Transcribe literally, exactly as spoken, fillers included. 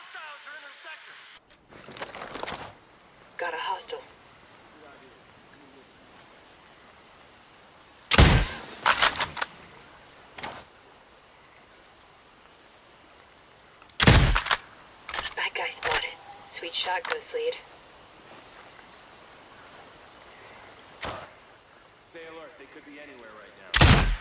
Got a hostile. Bad guy spotted. Sweet shot, Ghost Lead. Stay alert. They could be anywhere right now.